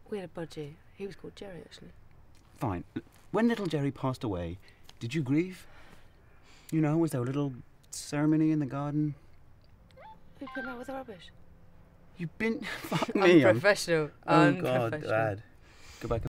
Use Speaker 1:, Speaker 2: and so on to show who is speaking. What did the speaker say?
Speaker 1: We had a budgie. He was called Jerry, actually.
Speaker 2: Fine. When little Jerry passed away, did you grieve? You know, was there a little ceremony in the garden?
Speaker 1: Who put him out with the rubbish?
Speaker 2: You've been... Fuck me.
Speaker 1: Unprofessional.
Speaker 2: Oh, God,
Speaker 1: Unprofessional.
Speaker 2: Dad. Go back